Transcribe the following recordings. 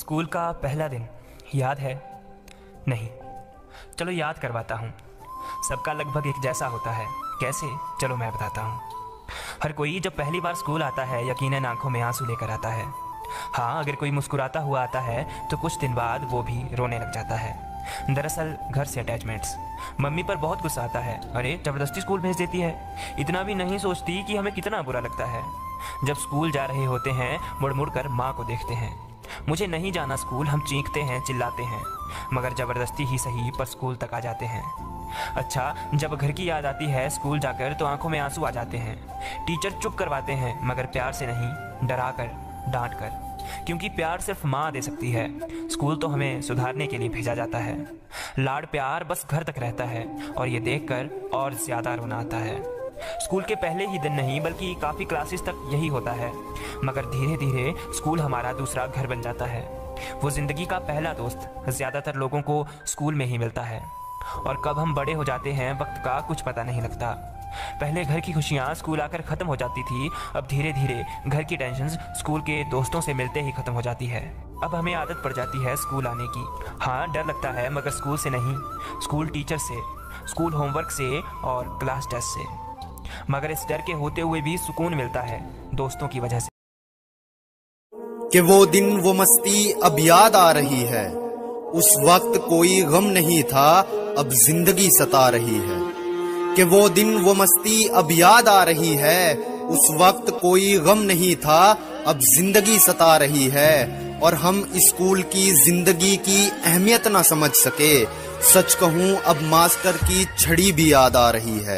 School का पहला दिन याद है? नहीं, चलो याद करवाता हूँ। सबका लगभग एक जैसा होता है। कैसे? चलो मैं बताता हूँ। हर कोई जब पहली बार स्कूल आता है यकीनन आंखों में आंसू लेकर आता है। हाँ, अगर कोई मुस्कुराता हुआ आता है तो कुछ दिन बाद वो भी रोने लग जाता है। दरअसल घर से अटैचमेंट्स। मम्मी पर बहुत गुस्सा आता है, अरे ज़बरदस्ती स्कूल भेज देती है। इतना भी नहीं सोचती कि हमें कितना बुरा लगता है। जब स्कूल जा रहे होते हैं मुड़ मुड़ कर माँ को देखते हैं। मुझे नहीं जाना स्कूल, हम चीखते हैं, चिल्लाते हैं, मगर ज़बरदस्ती ही सही पर स्कूल तक आ जाते हैं। अच्छा, जब घर की याद आती है स्कूल जाकर तो आंखों में आंसू आ जाते हैं। टीचर चुप करवाते हैं मगर प्यार से नहीं, डरा कर, डांट कर, क्योंकि प्यार सिर्फ माँ दे सकती है। स्कूल तो हमें सुधारने के लिए भेजा जाता है। लाड प्यार बस घर तक रहता है और ये देखकर और ज़्यादा रोना आता है। स्कूल के पहले ही दिन नहीं बल्कि काफ़ी क्लासेस तक यही होता है, मगर धीरे धीरे स्कूल हमारा दूसरा घर बन जाता है। वो ज़िंदगी का पहला दोस्त ज़्यादातर लोगों को स्कूल में ही मिलता है। और कब हम बड़े हो जाते हैं वक्त का कुछ पता नहीं लगता। पहले घर की खुशियाँ स्कूल आकर ख़त्म हो जाती थी, अब धीरे धीरे घर की टेंशन्स स्कूल के दोस्तों से मिलते ही ख़त्म हो जाती है। अब हमें आदत पड़ जाती है स्कूल आने की। हाँ, डर लगता है मगर स्कूल से नहीं, स्कूल टीचर से, स्कूल होमवर्क से और क्लास टेस्ट से। मगर इस डर के होते हुए भी सुकून मिलता है दोस्तों की वजह से। कि वो दिन वो मस्ती अब याद आ रही है, उस वक्त कोई गम नहीं था, अब जिंदगी सता रही है। कि वो दिन वो मस्ती अब याद आ रही है, उस वक्त कोई गम नहीं था, अब जिंदगी सता रही है। और हम स्कूल की जिंदगी की अहमियत ना समझ सके, सच कहूँ अब मास्टर की छड़ी भी याद आ रही है।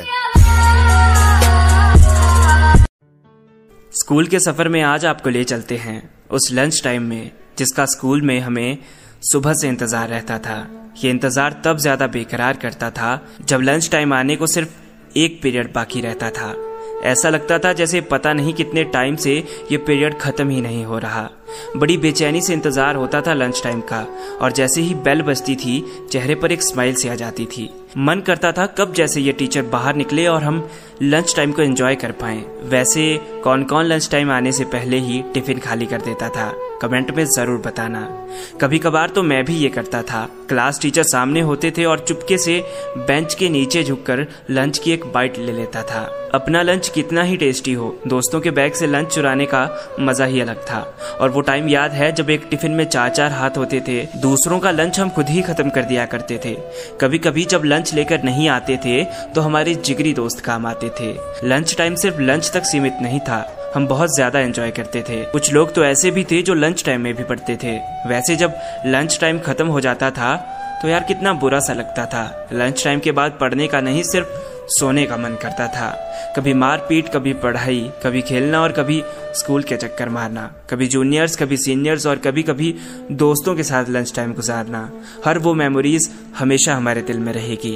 स्कूल के सफ़र में आज आपको ले चलते हैं उस लंच टाइम में जिसका स्कूल में हमें सुबह से इंतज़ार रहता था। ये इंतज़ार तब ज़्यादा बेकरार करता था जब लंच टाइम आने को सिर्फ एक पीरियड बाकी रहता था। ऐसा लगता था जैसे पता नहीं कितने टाइम से ये पीरियड ख़त्म ही नहीं हो रहा। बड़ी बेचैनी से इंतज़ार होता था लंच टाइम का, और जैसे ही बेल बजती थी चेहरे पर एक स्माइल सी आ जाती थी। मन करता था कब जैसे ये टीचर बाहर निकले और हम लंच टाइम को एंजॉय कर पाएं। वैसे कौन कौन लंच टाइम आने से पहले ही टिफ़िन खाली कर देता था? कमेंट में ज़रूर बताना। कभी कभार तो मैं भी ये करता था। क्लास टीचर सामने होते थे और चुपके से बेंच के नीचे झुककर लंच की एक बाइट ले लेता था। अपना लंच कितना ही टेस्टी हो, दोस्तों के बैग से लंच चुराने का मज़ा ही अलग था। और वो टाइम याद है जब एक टिफ़िन में 4-4 हाथ होते थे। दूसरों का लंच हम खुद ही ख़त्म कर दिया करते थे। कभी कभी जब लंच लेकर नहीं आते थे तो हमारे जिगरी दोस्त काम आते थे। लंच टाइम सिर्फ लंच तक सीमित नहीं था, हम बहुत ज़्यादा एंजॉय करते थे। कुछ लोग तो ऐसे भी थे जो लंच टाइम में भी पढ़ते थे। वैसे जब लंच टाइम ख़त्म हो जाता था तो यार कितना बुरा सा लगता था। लंच टाइम के बाद पढ़ने का नहीं, सिर्फ सोने का मन करता था। कभी मारपीट, कभी पढ़ाई, कभी खेलना और कभी स्कूल के चक्कर मारना, कभी जूनियर्स, कभी सीनियर्स और कभी कभी दोस्तों के साथ लंच टाइम गुजारना। हर वो मेमोरीज हमेशा हमारे दिल में रहेगी।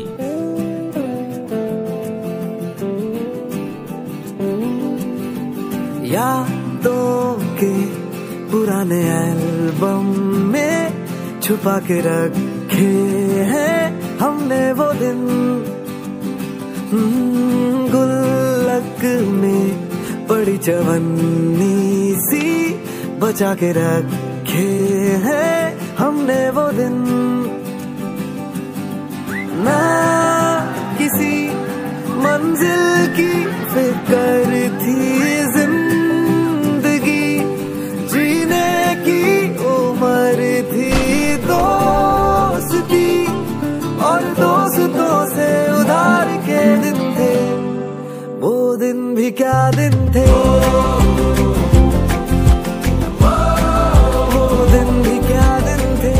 यादों के पुराने एल्बम में छुपा के रखे हैं हमने वो दिन, गुल्लक में पड़ी चवन्नी सी बचा के रखे हैं हमने वो दिन। ना किसी मंजिल की फिक्र थी, जिंदगी जीने की उम्र थी, दोस्ती और दोस्तों से उधार के दिन थे, वो दिन भी क्या दिन थे, वो दिन भी क्या दिन थे।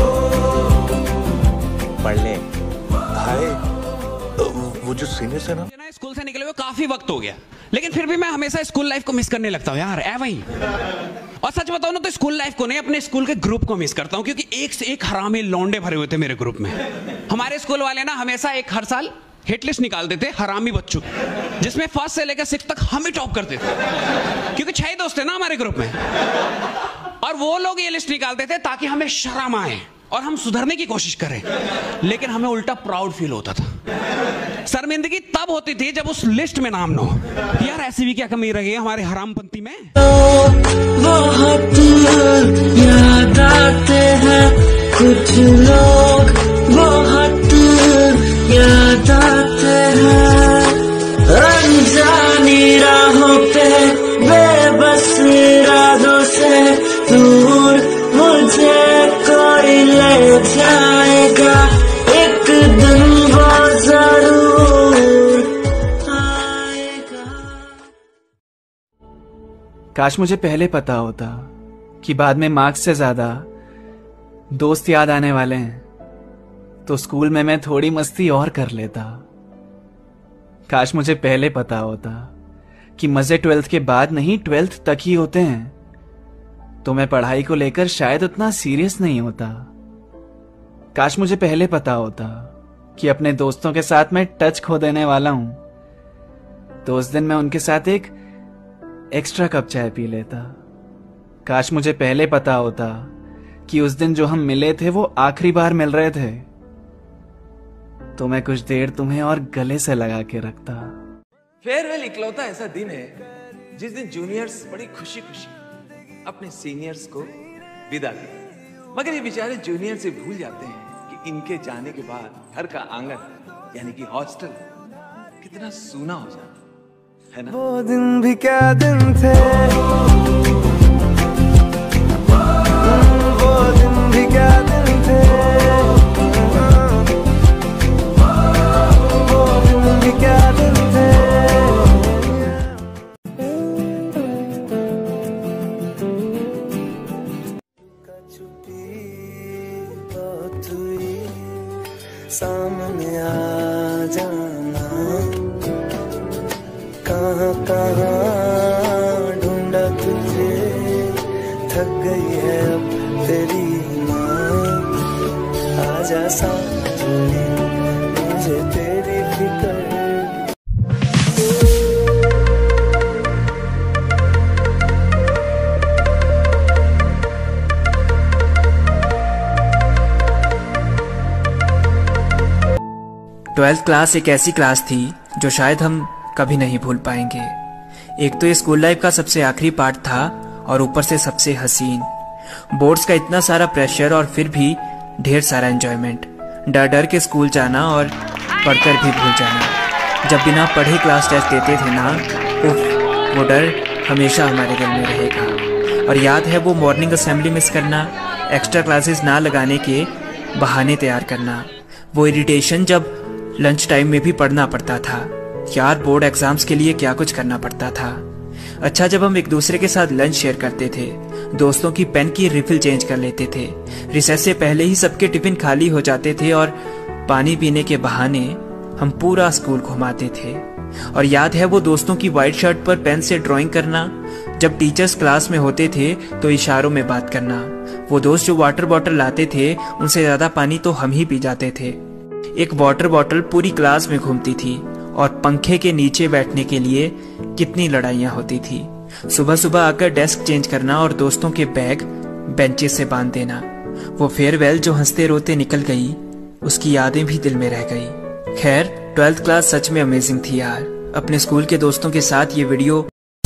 पढ़ने भाई, वो जो सीनियर्स है ना, स्कूल से निकले हुए काफी वक्त हो गया, लेकिन फिर भी मैं हमेशा स्कूल लाइफ को मिस करने लगता हूँ यार, ऐ वही। और सच बताऊं ना तो स्कूल लाइफ को नहीं, अपने स्कूल के ग्रुप को मिस करता हूँ, क्योंकि एक से एक हरामी लौंडे भरे हुए थे मेरे ग्रुप में। हमारे स्कूल वाले ना हमेशा हर साल हिट लिस्ट निकाल देते हरामी बच्चों की, जिसमें 1st से लेकर 6th तक हम ही टॉप करते थे, क्योंकि 6 ही दोस्त थे ना हमारे ग्रुप में। और वो लोग ये लिस्ट निकालते थे ताकि हमें शर्म आए और हम सुधरने की कोशिश करें, लेकिन हमें उल्टा प्राउड फील होता था। शर्मिंदगी तब होती थी जब उस लिस्ट में नाम ना हो। यार ऐसी भी क्या कमी रही है हमारे हरामपंती में। याद आते हैं कुछ लोग बहुत याद आते हैं, अनजानी राहों पे बेबस इरादों से दूर मुझे कोई ले जाएगा, एक दिन वो जरूर आएगा। काश मुझे पहले पता होता कि बाद में मार्क्स से ज्यादा दोस्त याद आने वाले हैं, तो स्कूल में मैं थोड़ी मस्ती और कर लेता। काश मुझे पहले पता होता कि मजे 12th के बाद नहीं 12th तक ही होते हैं, तो मैं पढ़ाई को लेकर शायद उतना सीरियस नहीं होता। काश मुझे पहले पता होता कि अपने दोस्तों के साथ मैं टच खो देने वाला हूं, तो उस दिन मैं उनके साथ एक एक्स्ट्रा कप चाय पी लेता। काश मुझे पहले पता होता कि उस दिन जो हम मिले थे वो आखिरी बार मिल रहे थे, तो मैं कुछ देर तुम्हें और गले से लगा के रखता। फेयरवेल इकलौता ऐसा दिन है जिस दिन जूनियर्स बड़ी खुशी खुशी अपने सीनियर्स को विदा देते, मगर ये बेचारे जूनियर से भूल जाते हैं कि इनके जाने के बाद घर का आंगन यानी कि हॉस्टल कितना सूना हो जाता है ना। वो दिन भी क्या दिन थे, वो दिन भी क्या दिन थे, वो दिन भी क्या दिन थे। चुपी बहुत हुई, सामने आ जाना, कहाँ कहाँ ढूंढा तुझे, थक गई है अब तेरी माँ, आजा साथ में मुझे तेरी फिक्र। ट्वेल्थ क्लास एक ऐसी क्लास थी जो शायद हम कभी नहीं भूल पाएंगे। एक तो ये स्कूल लाइफ का सबसे आखिरी पार्ट था और ऊपर से सबसे हसीन। बोर्ड्स का इतना सारा प्रेशर और फिर भी ढेर सारा एंजॉयमेंट, डर डर के स्कूल जाना और पढ़कर भी भूल जाना। जब बिना पढ़े क्लास टेस्ट देते थे ना, उफ, वो डर हमेशा हमारे दिल में रहेगा। और याद है वो मॉर्निंग असेंबली मिस करना, एक्स्ट्रा क्लासेस ना लगाने के बहाने तैयार करना, वो इरिटेशन जब लंच टाइम में भी पढ़ना पड़ता था। यार बोर्ड एग्जाम्स के लिए क्या कुछ करना पड़ता था। अच्छा, जब हम एक दूसरे के साथ लंच शेयर करते थे, दोस्तों की पेन की रिफिल चेंज कर लेते थे, रिसेस से पहले ही सबके टिफिन खाली हो जाते थे और पानी पीने के बहाने हम पूरा स्कूल घुमाते थे। और याद है वो दोस्तों की वाइट शर्ट पर पेन से ड्राइंग करना, जब टीचर्स क्लास में होते थे तो इशारों में बात करना। वो दोस्त जो वाटर बॉटल लाते थे उनसे ज्यादा पानी तो हम ही पी जाते थे। एक वाटर बॉटल पूरी क्लास में घूमती थी और पंखे के नीचे बैठने के लिए कितनी लड़ाइयाँ होती थी। सुबह सुबह आकर डेस्क चेंज करना और दोस्तों के बैग बेंचेस से बांध देना। वो फेयरवेल जो हंसते रोते निकल गई, उसकी यादें भी दिल में रह गई। खैर, 12th क्लास सच में अमेजिंग थी यार। अपने स्कूल के दोस्तों के साथ ये वीडियो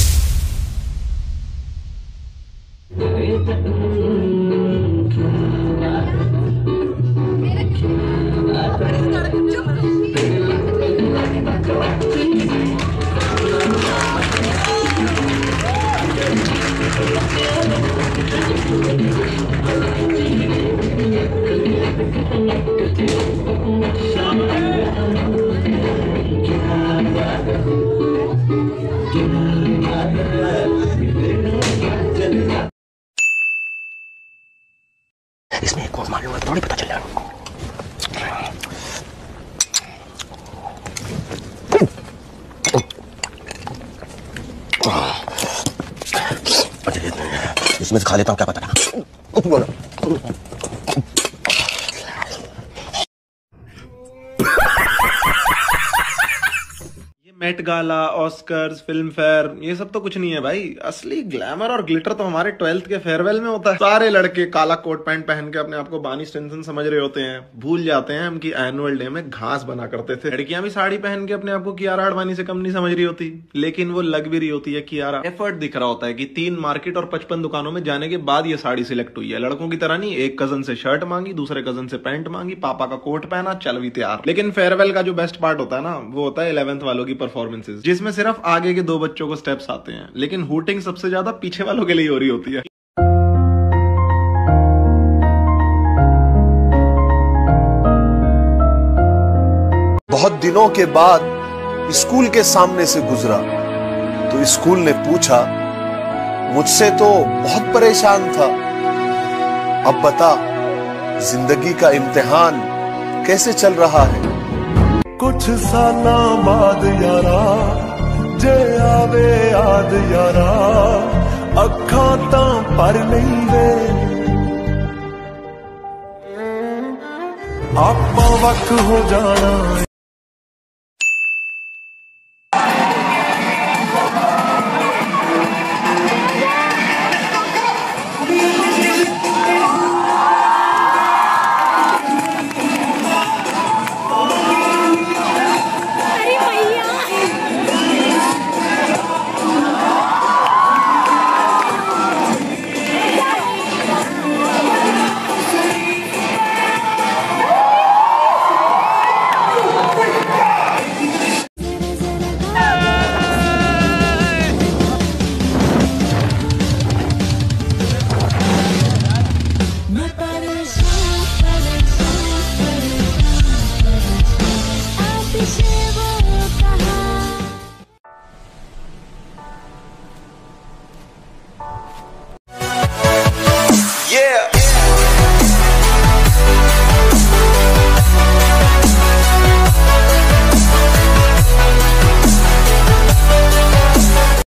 इसमें एक कोड मालूम है, थोड़ी पता चल जाएगा। इसमें से खा लेता हूँ, क्या पता। Met Gala, Oscars, Filmfare, ये सब तो कुछ नहीं है भाई। असली ग्लैमर और ग्लिटर तो हमारे 12th के फेयरवेल में होता है। सारे लड़के काला कोट पैंट पहन के अपने आप को बानी स्टिनसन समझ रहे होते हैं, भूल जाते हैं हम कि एनुअल डे में घास बना करते थे। लड़कियां भी साड़ी पहन के अपने आप को कियारा अडवाणी से कम नहीं समझ रही होती, लेकिन वो लग भी रही होती है कियारा। एफर्ट दिख रहा होता है कि 3 मार्केट और 55 दुकानों में जाने के बाद ये साड़ी सिलेक्ट हुई है। लड़कों की तरह नहीं, एक कजन से शर्ट मांगी, दूसरे कजन से पैंट मांगी, पापा का कोट पहना, चल भी तैयार। लेकिन फेयरवेल का जो बेस्ट पार्ट होता है ना, वो होता है 11th वालों की परफॉर्मेंसेस, जिसमें सिर्फ आगे के 2 बच्चों को स्टेप्स आते हैं, लेकिन हूटिंग सबसे ज्यादा पीछे वालों के लिए हो रही होती है। बहुत दिनों के बाद स्कूल के सामने से गुजरा तो स्कूल ने पूछा, मुझसे तो बहुत परेशान था, अब बता जिंदगी का इम्तिहान कैसे चल रहा है। कुछ सालां बाद यारा जे आवे याद यारा, अखां तां पर नहीं वे, आपां वक्त हो जाना